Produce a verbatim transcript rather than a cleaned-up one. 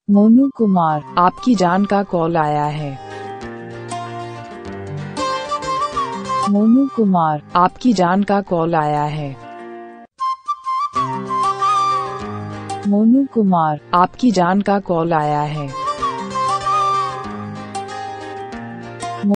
मोनू कुमार, आपकी जान का कॉल आया है। मोनू कुमार, आपकी जान का कॉल आया है। मोनू कुमार, आपकी जान का कॉल आया है।